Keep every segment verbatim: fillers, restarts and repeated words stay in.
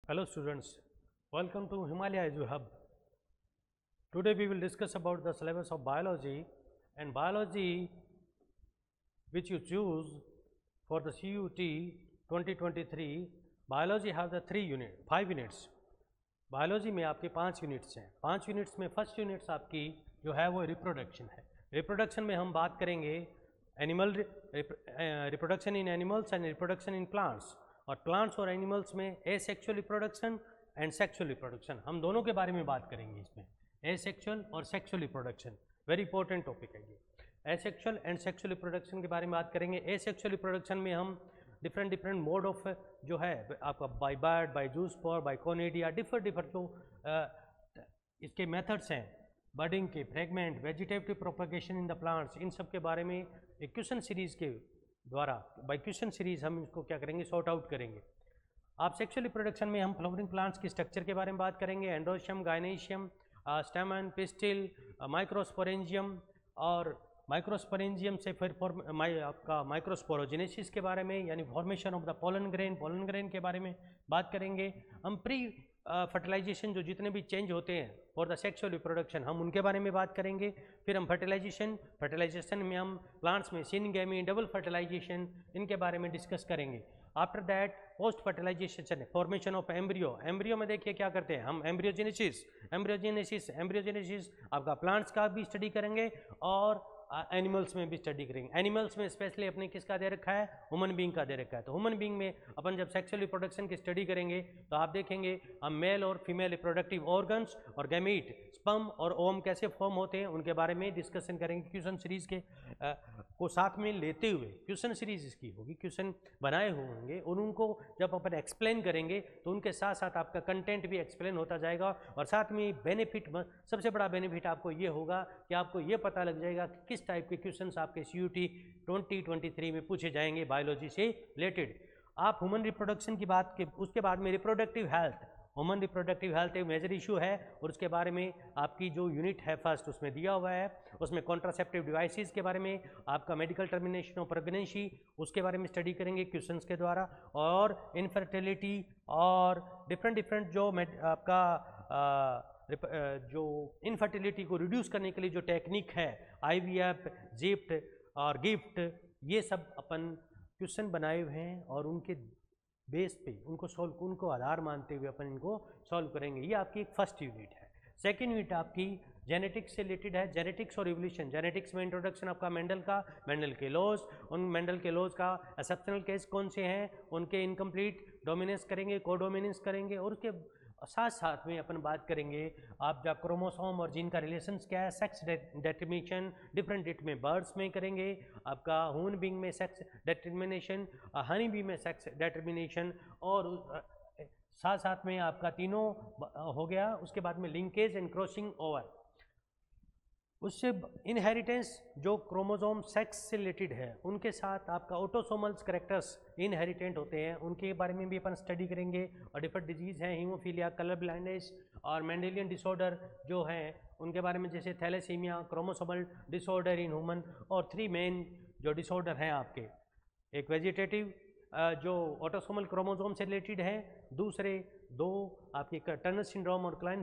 Hello students, welcome to Himalaya Edu Hub. Today we will discuss about the syllabus of biology, and biology which you choose for the C U T twenty twenty-three. Biology have the three unit, five units. Biology में आपके पाँच units हैं. पाँच units में first units आपकी जो है वो रिप्रोडक्शन है. रिप्रोडक्शन में हम बात करेंगे animal reproduction in animals and reproduction in plants. और प्लांट्स और एनिमल्स में asexual reproduction and sexual reproduction, हम दोनों के बारे में बात करेंगे. इसमें एसेक्सुअल और sexual reproduction very important topic है ये. एसेक्सुअल एंड सेक्सुअल रिप्रोडक्शन के बारे में बात करेंगे. एसेक्सुअल रिप्रोडक्शन में हम डिफरेंट डिफरेंट मोड ऑफ जो है आपका by bud, by zoospore, by conidia, different different जो आ, इसके मेथड्स हैं बर्डिंग के, fragment, vegetative propagation in the plants, इन सब के बारे में एक क्वेश्चन सीरीज़ के द्वारा बाय क्वेश्चन सीरीज़ हम इसको क्या करेंगे, सॉर्ट आउट करेंगे. आप सेक्सुअल रिप्रोडक्शन में हम फ्लावरिंग प्लांट्स के स्ट्रक्चर के बारे में बात करेंगे. Androecium, gynoecium, stamen, pistil, microsporangium और माइक्रोस्पोरेंजियम से फिर फॉर्म माइ आपका माइक्रोस्पोरोजेनेसिस के बारे में, यानी formation of the pollen grain, pollen grain के बारे में बात करेंगे. हम प्री फर्टिलाइजेशन जो जितने भी चेंज होते हैं फॉर द सेक्सुअल रिप्रोडक्शन, हम उनके बारे में बात करेंगे. फिर हम फर्टिलाइजेशन फर्टिलाइजेशन में हम प्लांट्स में सिनगेमी, डबल फर्टिलाइजेशन, इनके बारे में डिस्कस करेंगे. After that post fertilization, formation of embryo. Embryo में देखिए क्या करते हैं हम, एम्ब्रियोजेनेसिस एम्ब्रियोजेनेसिस एम्ब्रियोजेनेसिस आपका प्लांट्स का भी स्टडी करेंगे और एनिमल्स में भी स्टडी करेंगे. एनिमल्स में स्पेशली अपने किसका दे रखा है, ह्यूमन बीइंग का दे रखा है. तो ह्यूमन बीइंग में अपन जब सेक्सुअल रिप्रोडक्शन की स्टडी करेंगे तो आप देखेंगे हम मेल और फीमेल रिप्रोडक्टिव ऑर्गन्स और गैमीट, स्पर्म और ओवम कैसे फॉर्म होते हैं उनके बारे में डिस्कशन करेंगे. क्वेश्चन सीरीज के आ, को साथ में लेते हुए क्वेश्चन सीरीज इसकी होगी, क्वेश्चन बनाए हुए होंगे और उनको जब अपन एक्सप्लेन करेंगे तो उनके साथ साथ आपका कंटेंट भी एक्सप्लेन होता जाएगा. और साथ में बेनिफिट, सबसे बड़ा बेनिफिट आपको ये होगा कि आपको ये पता लग जाएगा कि किस टाइप के क्वेश्चंस आपके C U T twenty twenty three में पूछे जाएंगे बायोलॉजी से रिलेटेड. आप ह्यूमन रिप्रोडक्शन की बात के उसके बाद में reproductive health, human reproductive health एक मेजर इशू है और उसके बारे में आपकी जो यूनिट है फर्स्ट उसमें दिया हुआ है. उसमें कॉन्ट्रासेप्टिव डिवाइसेस के बारे में, आपका मेडिकल टर्मिनेशन ऑफ प्रेगनेंसी, उसके बारे में स्टडी करेंगे क्वेश्चंस के द्वारा. और इनफर्टिलिटी और डिफरेंट डिफरेंट जो आपका आ, जो इनफर्टिलिटी को रिड्यूस करने के लिए जो टेक्निक है, आई वी एफ, जिफ्ट और गिफ्ट, ये सब अपन क्वेश्चन बनाए हुए हैं और उनके बेस पे उनको सॉल्व, उनको आधार मानते हुए अपन इनको सॉल्व करेंगे. ये आपकी एक फर्स्ट यूनिट है. सेकेंड यूनिट आपकी जेनेटिक्स से रिलेटेड है. जेनेटिक्स और इवोल्यूशन. जेनेटिक्स में इंट्रोडक्शन आपका मेंडल का, मेंडल के लॉज, उन मेंडल के लॉज का एक्सेप्शनल केस कौन से हैं, उनके इनकम्प्लीट डोमिनेंस करेंगे, को डोमिनेंस करेंगे. और उसके साथ साथ में अपन बात करेंगे आप जब क्रोमोसोम और जीन का रिलेशंस क्या है, सेक्स डिटर्मिनेशन डिफरेंट डेट में बर्ड्स में करेंगे, आपका ह्यूमन बीइंग में सेक्स डिटर्मिनेशन, हनी बी में सेक्स डिटर्मिनेशन, और साथ साथ में आपका तीनों हो गया. उसके बाद में लिंकेज एंड क्रॉसिंग ओवर, उससे इनहेरिटेंस जो क्रोमोसोम सेक्स से रिलेटेड है उनके साथ आपका ऑटोसोमल्स करेक्टर्स इनहेरिटेंट होते हैं, उनके बारे में भी अपन स्टडी करेंगे. और डिफरेंट डिजीज़ हैं, हीमोफीलिया, कलर ब्लाइंडनेस और मेंडेलियन डिसऑर्डर जो हैं उनके बारे में, जैसे thalassaemia, chromosomal disorder in human. और थ्री मेन जो डिसऑर्डर हैं आपके, एक वेजिटेटिव जो ऑटोसोमल क्रोमोसोम से रिलेटेड है, दूसरे दो आपके टर्नर सिंड्रोम और क्लाइन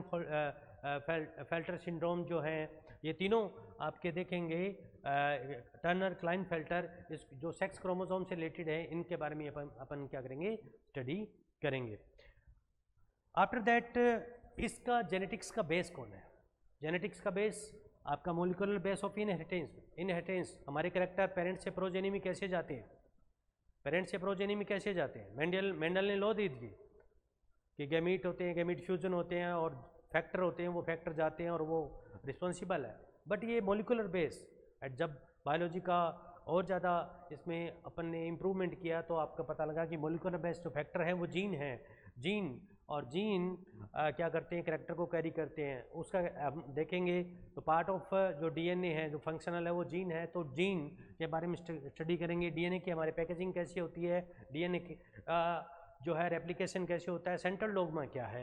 फेल्टर सिंड्रोम जो है, ये तीनों आपके देखेंगे. टर्नर, क्लाइन फेल्टर, इस जो सेक्स क्रोमोसोम से रिलेटेड है, इनके बारे में अपन अपन क्या करेंगे, स्टडी करेंगे. आफ्टर दैट इसका जेनेटिक्स का बेस कौन है. जेनेटिक्स का बेस आपका molecular base of inheritance. Inheritance हमारे कैरेक्टर पेरेंट्स से प्रोजेनी में कैसे जाते हैं, पेरेंट्स से प्रोजेनी में कैसे जाते हैं. मेंडल मेंडल ने लॉ दी थी कि गैमीट होते हैं, गैमीट फ्यूजन होते हैं और फैक्टर होते हैं, वो फैक्टर जाते हैं और वो रिस्पॉन्सिबल है. बट ये मोलिकुलर बेस एट जब बायोलॉजी का और ज़्यादा इसमें अपन ने इम्प्रूवमेंट किया तो आपका पता लगा कि मोलिकुलर बेस जो फैक्टर है वो जीन है. जीन और जीन आ, क्या करते हैं, कैरेक्टर को कैरी करते हैं. उसका हम देखेंगे तो पार्ट ऑफ जो डीएनए है जो फंक्शनल है वो जीन है. तो जीन के बारे में स्टडी करेंगे. डीएनए की हमारे पैकेजिंग कैसी होती है, डीएनए की आ, जो है रेप्लिकेशन कैसे होता है, सेंट्रल डोग्मा क्या है,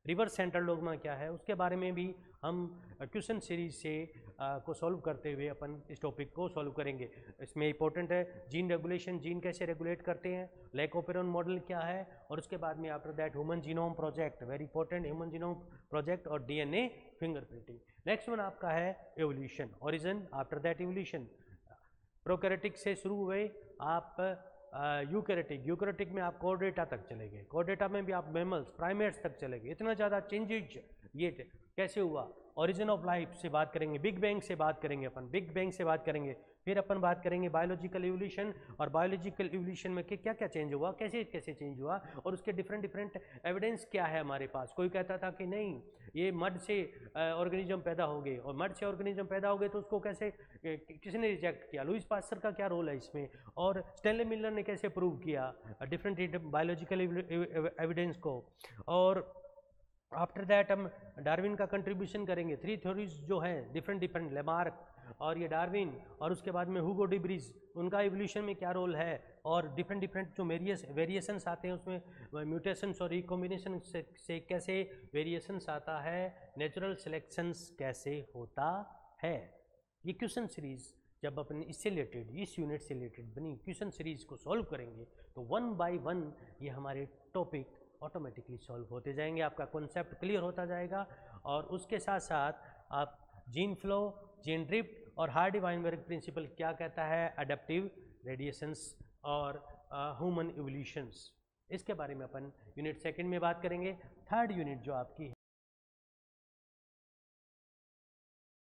रिवर्स सेंट्रल डोग्मा क्या है, उसके बारे में भी हम क्वेश्चन सीरीज से आ, को सॉल्व करते हुए अपन इस टॉपिक को सॉल्व करेंगे। इसमें इंपॉर्टेंट है जीन रेगुलेशन, जीन कैसे रेगुलेट करते हैं, लैक ऑपेरॉन मॉडल क्या है, और उसके बाद में after that human genome project, very important human genome project और डीएनए फिंगरप्रिंटिंग। नेक्स्ट वन आपका है evolution, origin, after that evolution. Prokaryotic से शुरू हुए आप यूकैरियोटिक, यूकैरियोटिक में आप कोर्डेटा तक चले गए, कोर्डेटा में भी आप मैमल्स, प्राइमेट्स तक चले गए। इतना ज़्यादा चेंजेज ये कैसे हुआ, ओरिजिन ऑफ लाइफ से बात करेंगे, बिग बैंग से बात करेंगे अपन, बिग बैंग से बात करेंगे, फिर अपन बात करेंगे बायोलॉजिकल इवोल्यूशन, और बायोलॉजिकल इवोल्यूशन में क्या क्या चेंज हुआ, कैसे कैसे चेंज हुआ, और उसके डिफरेंट डिफरेंट एविडेंस क्या है हमारे पास। कोई कहता था कि नहीं ये मड से ऑर्गेनिज्म पैदा हो गए, और मड से ऑर्गेनिज्म पैदा हो गए तो उसको कैसे किसने रिजेक्ट किया, लुईस पास्चर का क्या रोल है इसमें, और स्टैनले मिलर ने कैसे प्रूव किया डिफरेंट बायोलॉजिकल एविडेंस को। और आफ्टर दैट हम डार्विन का कंट्रीब्यूशन करेंगे, थ्री थ्योरीज जो हैं डिफरेंट डिफरेंट, लेमार्क और ये डार्विन, और उसके बाद में हुगो डी ब्रीज, उनका इवोल्यूशन में क्या रोल है, और डिफरेंट डिफरेंट जो वेरियस वेरिएशंस आते हैं उसमें म्यूटेशंस और रिकॉम्बिनेशन से, से कैसे वेरिएशंस आता है, नेचुरल सिलेक्शंस कैसे होता है। ये क्वेश्चन सीरीज जब अपन इससे रिलेटेड, इस यूनिट से रिलेटेड बनी क्वेश्चन सीरीज को सॉल्व करेंगे तो वन बाय वन ये हमारे टॉपिक ऑटोमेटिकली सॉल्व होते जाएंगे, आपका कॉन्सेप्ट क्लियर होता जाएगा। और उसके साथ साथ आप जीन फ्लो, जीन ड्रिफ्ट और हार्डी वाइनबर्ग प्रिंसिपल क्या कहता है, अडेप्टिव रेडिएशंस और ह्यूमन इवोल्यूशंस, इसके बारे में अपन यूनिट सेकंड में बात करेंगे। थर्ड यूनिट जो आपकी